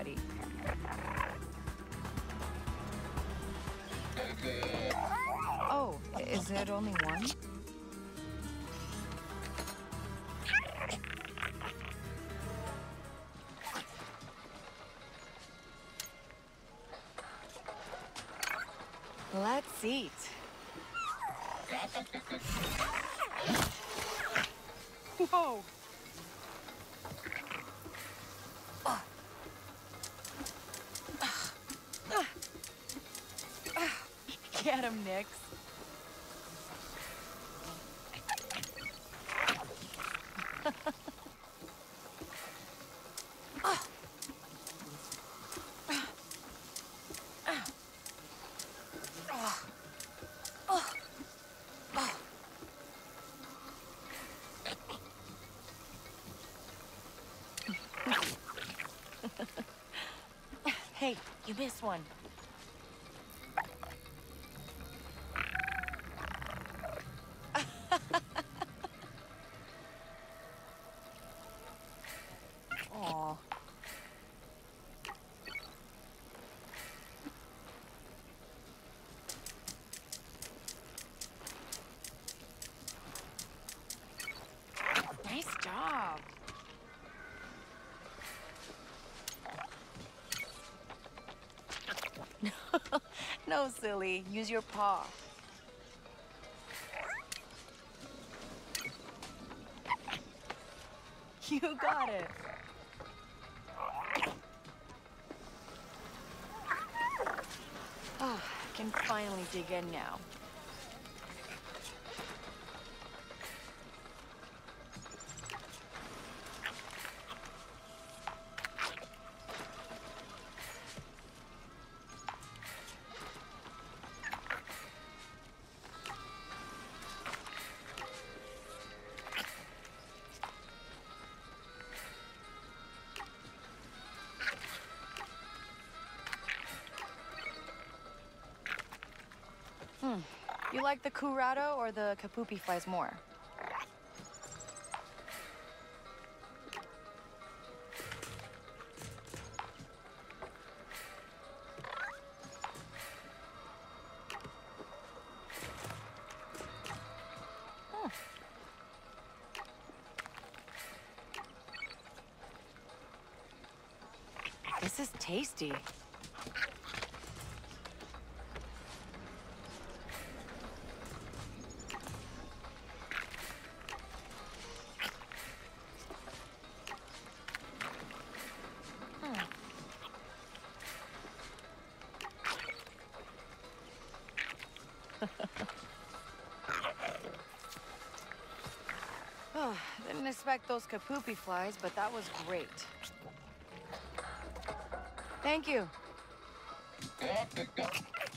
buddy. Oh, is it only one? Let's eat. Whoa! Get him, Nix. Hey, you missed one. Aw. Nice job. No, silly. Use your paw. You got it. Ah, I can finally dig in now. You like the curado or the kapupi flies more? This is tasty. Didn't expect those kapupi flies, but that was great. Thank you.